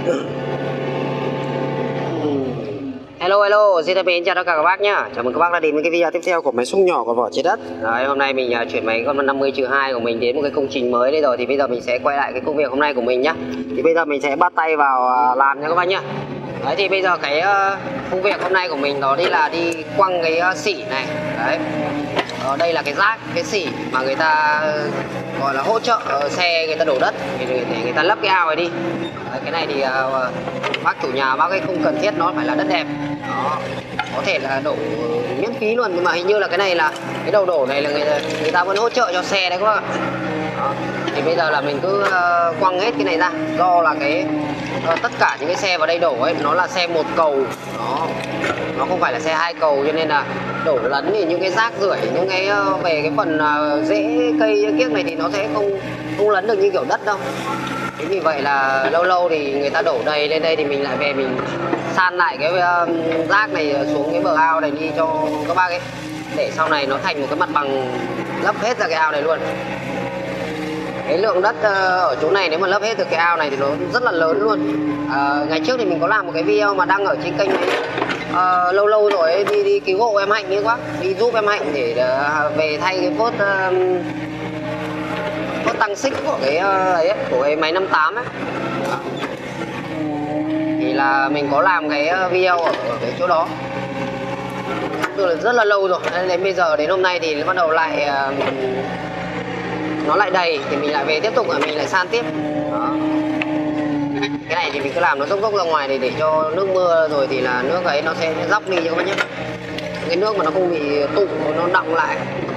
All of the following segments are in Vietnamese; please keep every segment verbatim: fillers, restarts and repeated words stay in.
Hello hello, xin chào tất cả các bác nhá. Chào mừng các bác đã đến với cái video tiếp theo của máy xúc nhỏ con vỏ trái đất. Đấy, hôm nay mình chuyển máy con năm mươi trừ hai của mình đến một cái công trình mới đây rồi, thì bây giờ mình sẽ quay lại cái công việc hôm nay của mình nhá. Thì bây giờ mình sẽ bắt tay vào làm nha các bác nhá. Đấy, thì bây giờ cái công việc hôm nay của mình đó đi là đi quăng cái xỉ này. Đấy, ở đây là cái rác, cái xỉ mà người ta gọi là hỗ trợ xe người ta đổ đất để người, người ta lấp cái ao này đi. Đấy, cái này thì uh, bác chủ nhà bác ấy không cần thiết nó phải là đất đẹp. Đó, có thể là đổ miễn phí luôn, nhưng mà hình như là cái này là cái đầu đổ này là người, người ta vẫn hỗ trợ cho xe đấy các bác ạ. Đó, thì bây giờ là mình cứ uh, quăng hết cái này ra, do là cái uh, tất cả những cái xe vào đây đổ ấy nó là xe một cầu. Đó, nó không phải là xe hai cầu, cho nên là đổ lấn thì những cái rác rưởi, những cái uh, về cái phần uh, rễ cây kiếc này thì nó sẽ không không lấn được như kiểu đất đâu. Thế vì vậy là lâu lâu thì người ta đổ đầy lên đây thì mình lại về mình san lại cái uh, rác này xuống cái bờ ao này đi cho các bác ấy, để sau này nó thành một cái mặt bằng lấp hết ra cái ao này luôn. Cái lượng đất uh, ở chỗ này nếu mà lấp hết được cái ao này thì nó rất là lớn luôn. Uh, ngày trước thì mình có làm một cái video mà đăng ở trên kênh này, uh, lâu lâu rồi ấy, đi đi cứu hộ em Hạnh nữa quá, đi giúp em Hạnh để uh, về thay cái phốt uh, phốt tăng xích của cái uh, ấy, của cái máy năm tám ấy. Đó, thì là mình có làm cái video ở, ở cái chỗ đó rất là lâu rồi, nên đến bây giờ đến hôm nay thì bắt đầu lại uh, nó lại đầy thì mình lại về tiếp tục và mình lại san tiếp. Đó, cái này thì mình cứ làm nó dốc dốc ra ngoài để để cho nước mưa rồi thì là nước ấy nó sẽ dốc đi cho các bác nhé, cái nước mà nó không bị tụ nó đọng lại.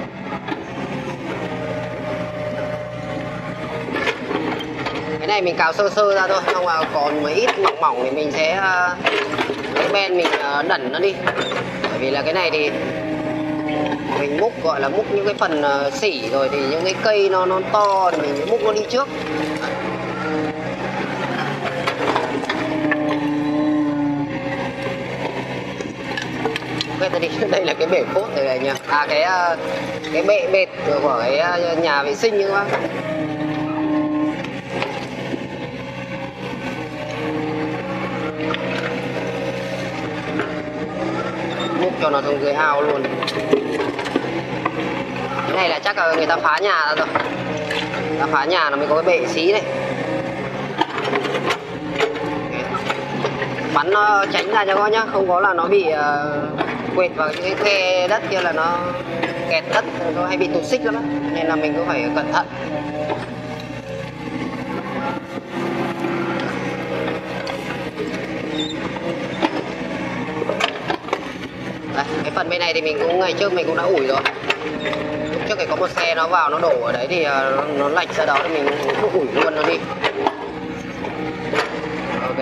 Cái này mình cào sơ sơ ra thôi, không là còn mấy ít mỏng mỏng thì mình sẽ lấy ben mình đẩn nó đi. Bởi vì là cái này thì mình múc, gọi là múc những cái phần xỉ rồi thì những cái cây nó nó to thì mình múc nó đi trước. Ok, đi. Đây là cái bể phốt này này nha. À, cái cái bệ bệt của cái nhà vệ sinh như các bác. Múc cho nó xuống dưới ao luôn. Cái này là chắc là người ta phá nhà ra rồi. Người ta phá nhà nó mới có cái bệ xí này. Bắn nó tránh ra cho con nhá, không có là nó bị uh, quệt vào những cái khe đất kia là nó kẹt đất, nó hay bị tụt xích lắm đó. Nên là mình cũng phải cẩn thận. Đây, cái phần bên này thì mình cũng ngày trước mình cũng đã ủi rồi. Lúc trước thì có một xe nó vào nó đổ ở đấy thì nó, nó lệch ra đó thì mình cũng ủi luôn nó đi. Ok,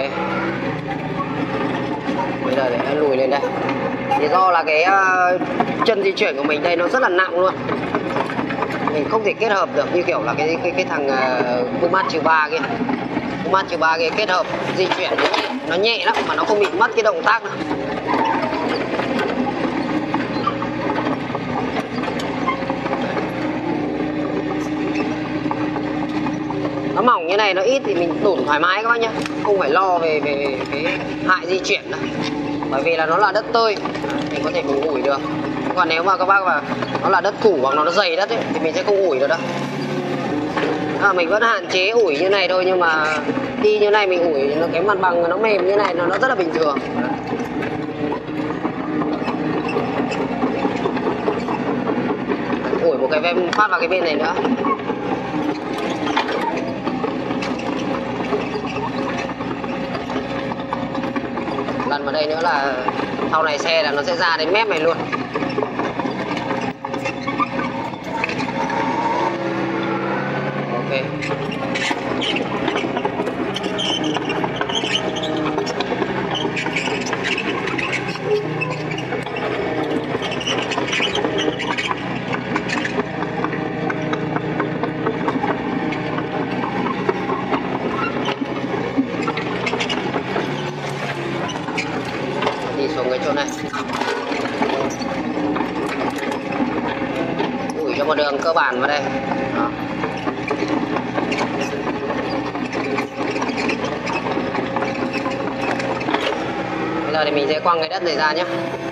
bây giờ để nó lùi lên đây. Thì do là cái uh, chân di chuyển của mình đây nó rất là nặng luôn, mình không thể kết hợp được như kiểu là cái cái cái thằng uh, Pumat trừ ba kia. Pumat trừ ba kia kết hợp di chuyển nó nhẹ lắm mà nó không bị mất cái động tác đâu. Nó mỏng như này, nó ít thì mình đủn thoải mái các bác nhé, không phải lo về về cái hại di chuyển đâu. Bởi vì là nó là đất tơi, mình có thể mình ủi được. Còn nếu mà các bác mà nó là đất củ hoặc nó dày đất ấy, thì mình sẽ không ủi được đâu. À, mình vẫn hạn chế ủi như này thôi, nhưng mà đi như này mình ủi cái mặt bằng nó mềm như này nó rất là bình thường. Ủi một cái vem phát vào cái bên này nữa. Lần vào đây nữa là sau này xe là nó sẽ ra đến mép này luôn. Ok, đi xuống cái chỗ này, ủi cho một đường cơ bản vào đây. Đó. giờ thì mình sẽ quăng cái đất này ra nhé.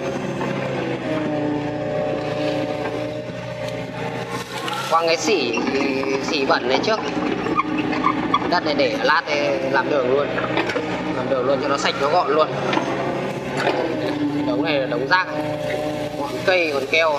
Quăng cái xỉ xỉ bẩn này trước. Đất này để lát để làm đường luôn, làm đường luôn cho nó sạch nó gọn luôn. Đống này là đống rác, ngọn cây còn keo.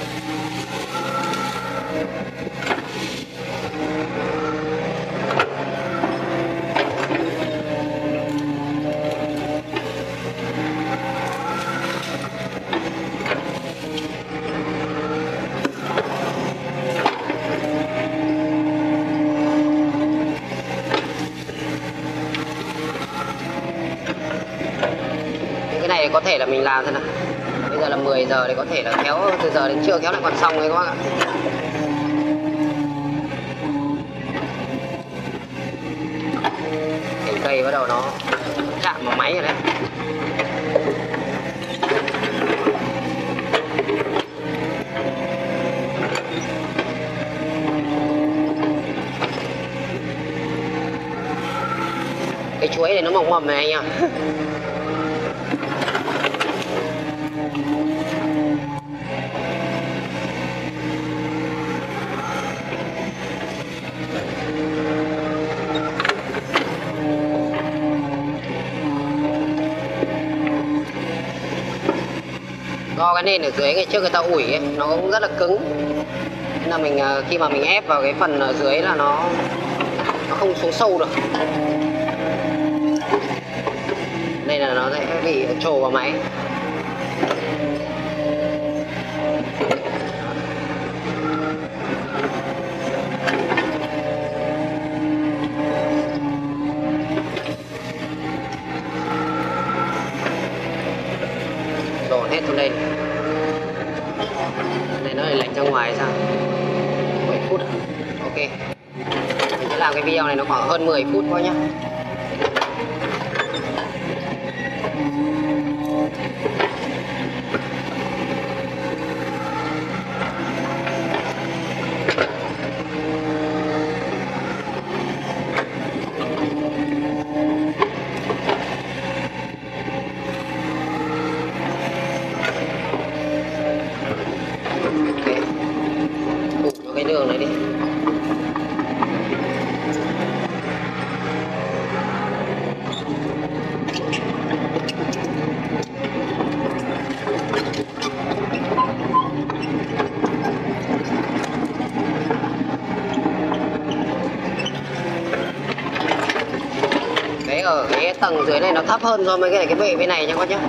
Có thể là mình làm thế nào. Bây giờ là mười giờ thì có thể là kéo từ giờ đến trưa kéo lại còn xong đấy các bác ạ. Cái cây bắt đầu nó chạm vào máy rồi đấy. Cái chuối này nó mỏng mầm này anh ạ. Do cái nền ở dưới ngày trước người ta ủi ấy, nó cũng rất là cứng, nên là mình khi mà mình ép vào cái phần ở dưới là nó nó không xuống sâu được, nên là nó sẽ bị trồ vào máy. Đổ hết xuống đây. Này nó lại lệch ra ngoài sao? bảy phút à? Ok. Mình sẽ làm cái video này nó khoảng hơn mười phút thôi nhá. Cái đường này đi. Đấy, ở cái tầng dưới này nó thấp hơn so với cái này, cái bệ bên này nha các nhá.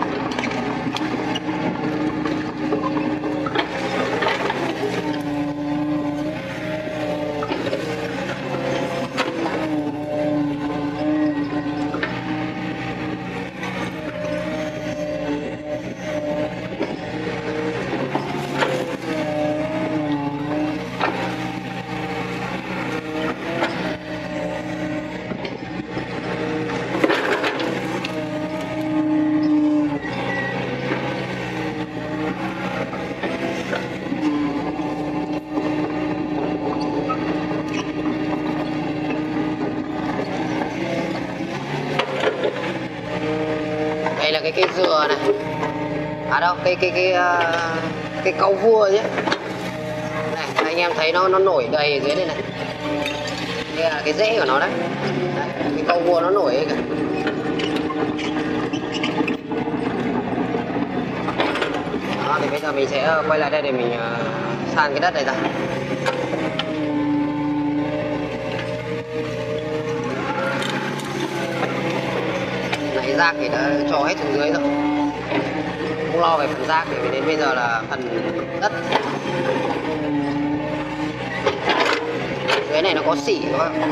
Đây là cái cây dừa này. À đâu, cây cây cái cái cau vua chứ. Này, anh em thấy nó nó nổi đầy ở dưới đây này. Đây là cái rễ của nó đấy. Đấy, cái cau vua nó nổi ấy kìa. Đó, thì bây giờ mình sẽ quay lại đây để mình uh, san cái đất này ra. Này, rác thì đã cho hết xuống dưới rồi, không lo về phần rác, thì đến bây giờ là phần đất. Dưới này nó có xỉ các bạn.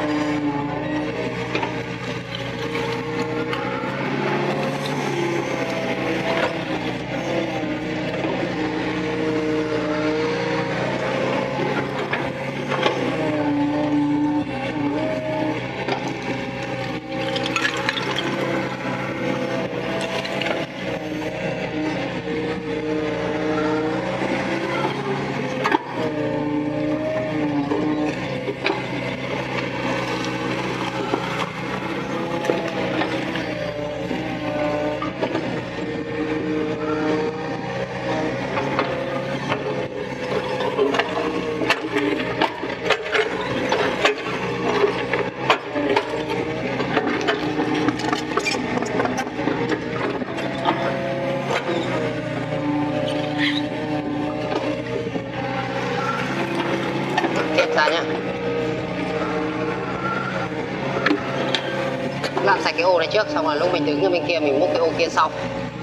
làm sạch cái ô này trước, xong rồi lúc mình đứng ở bên kia mình múc cái ô kia sau.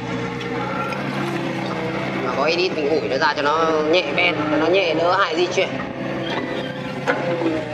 Mà có edit mình ủi nó ra cho nó nhẹ ben, cho nó nhẹ đỡ hại di chuyển.